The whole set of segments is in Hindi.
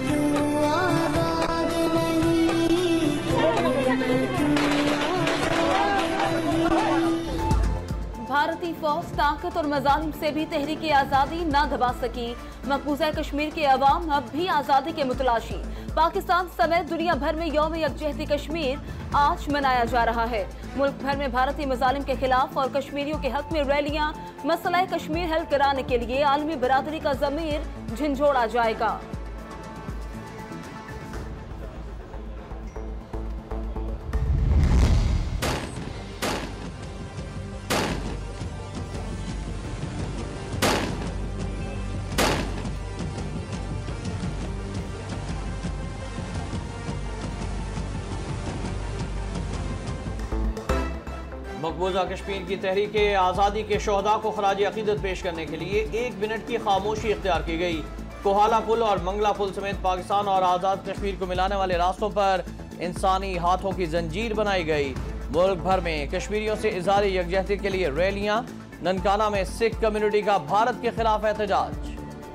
भारतीय फौज ताकत और मजालिम से भी तहरीक आज़ादी न दबा सकी। मकबूजा कश्मीर के अवाम अब भी आज़ादी के मुतलाशी। पाकिस्तान समेत दुनिया भर में यौम यकजहती कश्मीर आज मनाया जा रहा है। मुल्क भर में भारतीय मजालिम के खिलाफ और कश्मीरियों के हक में रैलियां, मसला कश्मीर हल कराने के लिए आलमी बरादरी का ज़मीर झंझोड़ा जाएगा। मकबूजा कश्मीर की तहरीक आज़ादी के शोहदा को खराज अकीदत पेश करने के लिए 1 मिनट की खामोशी इख्तियार की गई। कोहाला पुल और मंगला पुल समेत पाकिस्तान और आज़ाद कश्मीर को मिलाने वाले रास्तों पर इंसानी हाथों की जंजीर बनाई गई। मुल्क भर में कश्मीरियों से इज़हार यकजहती के लिए रैलियां। ननकाना में सिख कम्युनिटी का भारत के खिलाफ एहतजाज।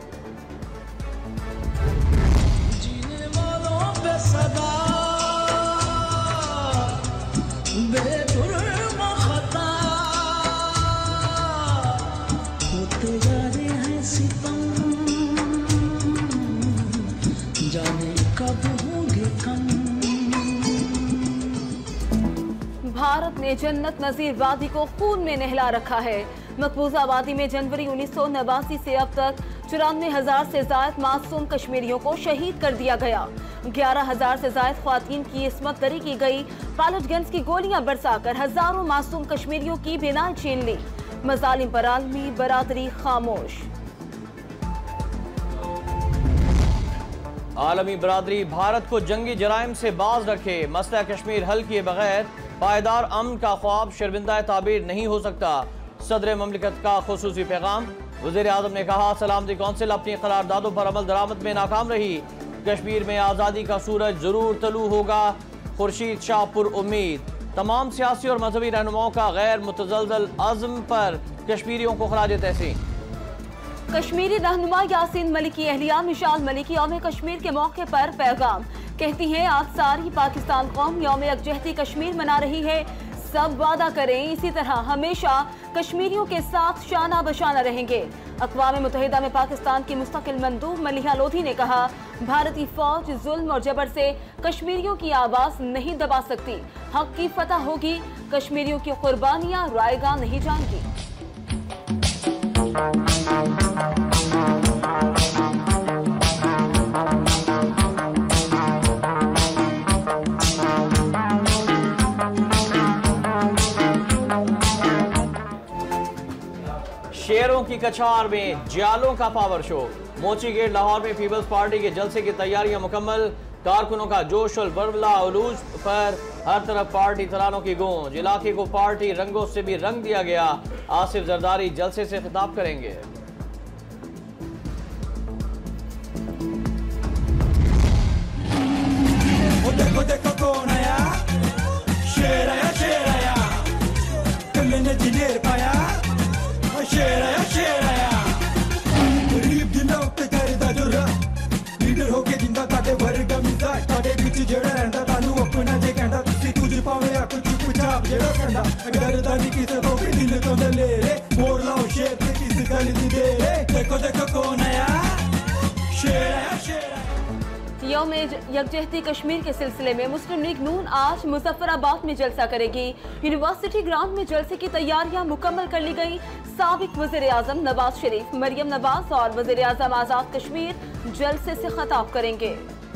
भारत ने जन्नत नजीर वादी को खून में नहला रखा है। मकबूजा वादी में जनवरी 1989 से अब तक 94,000 से ज्यादा मासूम कश्मीरियों को शहीद कर दिया गया। 11,000 से ज्यादा ख्वातीन की इस्मत दरी की गई। पैलेट गन्स की गोलियां बरसाकर हजारों मासूम कश्मीरियों की बिनाई छीन ली। मजालिम पर आलमी बरादरी खामोश। आलमी बरादरी भारत को जंगी जराइम से बाज रखे। मसला कश्मीर हल किए बगैर पायदार अमन का ख्वाब शर्मिंदा ताबीर नहीं हो सकता। सदर ममलिकत का खुसूसी पैगाम। वज़ीर आज़म ने कहा, सलामती कौंसिल अपनी करारदादों पर अमल दरामद में नाकाम रही। कश्मीर में आज़ादी का सूरज जरूर तलू होगा। खुर्शीद शाह पुर उम्मीद। तमाम सियासी और मजहबी रहनुमाओं का गैर मुतज़लज़ल अज़्म पर कश्मीरियों को खराज तहसीन। कश्मीरी रहनुमा यासीन मलिक की अहलिया मिशाल मलिक यौम कश्मीर के मौके पर पैगाम। कहती हैं, आज सारी पाकिस्तान कौम यौम यकजहती कश्मीर मना रही है। सब वादा करें इसी तरह हमेशा कश्मीरियों के साथ शाना बशाना रहेंगे। अक़वाम मुत्तहिदा में पाकिस्तान की मुस्तकिल मंदूब मलिहा लोधी ने कहा, भारतीय फौज जुल्म और जबर से कश्मीरियों की आवाज़ नहीं दबा सकती। हक की फतह होगी। कश्मीरियों की कुर्बानियाँ रायगा नहीं जाएंगी। शेरों की कछार में जियालों का power show. Mochi gate Lahore में पीपल्स पार्टी के जलसे की तैयारियां मुकम्मल। कारकुनों का जोश और बरवला उलूज पर हर तरफ पार्टी तरानों की गूंज। इलाके को पार्टी रंगों से भी रंग दिया गया। आसिफ जरदारी जलसे से खिताब करेंगे। देखो देखो कौन आया, शेर आया, शेर आया, कल्ले ने दिलेर पाया, शेर आया, शेर आया। गरीब दिलों पे करदा जुर्रा, लीडर होके जिंदा ताटे वर्गा मिलदा, ताटे बीच जेड़ा रहंदा तानू अपना जे कहंदा, तुसी कुछ पावे आ कुछ पुछाप जेड़ा कहंदा, अगर दानी किसे होके दिल तो ले रे, मोर लाओ शेर पे किस गल दी दे रे। देखो देखो कौन आया, शेर आया, शेर आया। यौम यकजहती कश्मीर के सिलसिले में मुस्लिम लीग नून आज मुजफ्फराबाद में जलसा करेगी। यूनिवर्सिटी ग्राउंड में जलसे की तैयारियां मुकम्मल कर ली गई। साबिक वज़ीर आज़म नवाज शरीफ, मरियम नवाज और वज़ीर आज़म आज़ाद कश्मीर जलसे से खिताब करेंगे।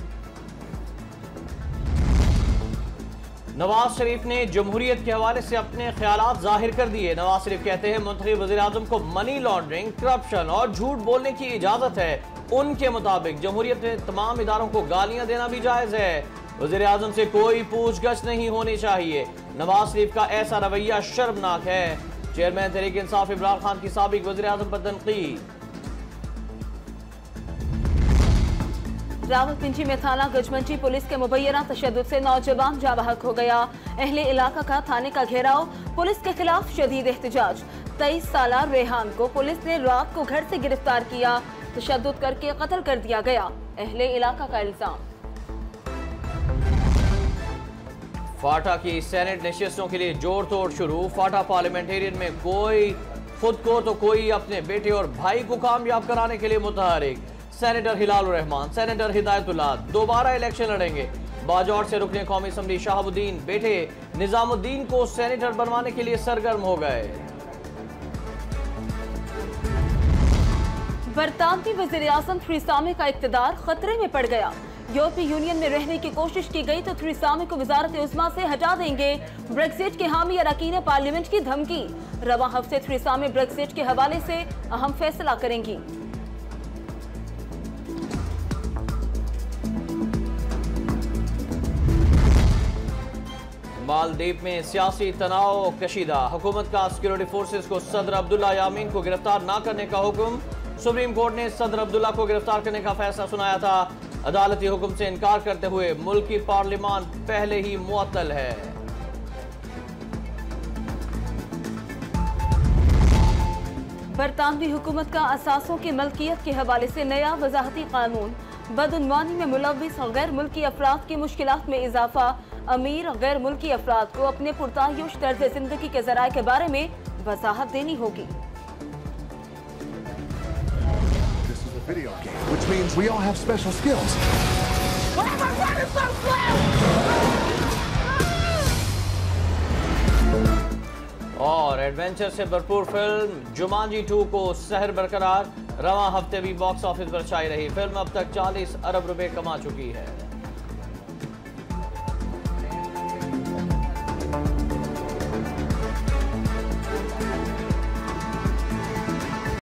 नवाज शरीफ ने जमहूरियत के हवाले से अपने ख्यालात जाहिर कर दिए। नवाज शरीफ कहते हैं, मुंतखब वज़ीर आज़म को मनी लॉन्ड्रिंग, करप्शन और झूठ बोलने की इजाजत है। उनके मुताबिक जमहूरियत में तमाम इदारों को गालियां देना भी जायज है। वज़ीर आज़म से कोई पूछगछ नहीं होनी चाहिए। नवाज शरीफ का ऐसा रवैया शर्मनाक है। चेयरमैन तहरीक इंसाफ इमरान खान की साबिक वज़ीर आज़म पर तनकीद। रावलपिंडी में थाना गजमंडी पुलिस के मुबैना तशद्दुद से नौजवान जाबहक हो गया। अहले इलाका का थाने का घेराव, पुलिस के खिलाफ शदीद एहतजाज। 23 साला रेहान को पुलिस ने रात को घर से गिरफ्तार किया। तशद्दुद करके कत्ल कर दिया गया। अहले इलाका का इल्जाम। फाटा की सेनेट नशिस्तों के लिए जोड़ तोड़ शुरू। फाटा पार्लियामेंटेरियन में कोई खुद को तो कोई अपने बेटे और भाई को कामयाब कराने के लिए मुतहरिक। सेनेटर हिलालुर रहमान, सेनेटर हिदायतुल्लाह दोबारा इलेक्शन लड़ेंगे। बाजौर से रुकने कौमी असम्बली शहाबुद्दीन बेटे निजामुद्दीन को सेनेटर बनवाने के लिए सरगर्म हो गए। बरतानवी वज़ीर आज़म थेरेसा मे का इक़्तिदार खतरे में पड़ गया। यूरोपीय यूनियन में रहने की कोशिश की गई तो थेरेसा मे को वज़ारत उज़्मा से हटा देंगे। ब्रेक्सिट के हामी अरकान पार्लियामेंट की धमकी। रवा हफ्ते थेरेसा मे ब्रेक्सिट के हवाले से अहम फैसला करेंगी। मालदीव में सियासी तनाव कशीदा। हुकूमत का सिक्योरिटी फोर्सेस को सदर अब्दुल्ला यामीन को गिरफ्तार न करने का हुक्म। सुप्रीम कोर्ट ने सदर अब्दुल्ला को गिरफ्तार करने का फैसला सुनाया था। अदालती हुक्म से इनकार करते हुए मुल्की पार्लियामान पहले ही मुअत्तल है। बरतानवी हुकूमत का असासों की मलकियत के हवाले से नया वजाहती कानून। बदउनवानी में मुलव्विस गैर मुल्की अफराद की मुश्किलात में इजाफा। अमीर गैर मुल्की अफराद को अपने पुरतायुश तर्ज जिंदगी के जराए के बारे में वजाहत देनी होगी। Video game, which means we all have special skills. और एडवेंचर से भरपूर फिल्म जुमांजी 2 को सहर बरकरार। रवां हफ्ते भी बॉक्स ऑफिस पर छाई रही फिल्म अब तक 40 अरब रुपए कमा चुकी है।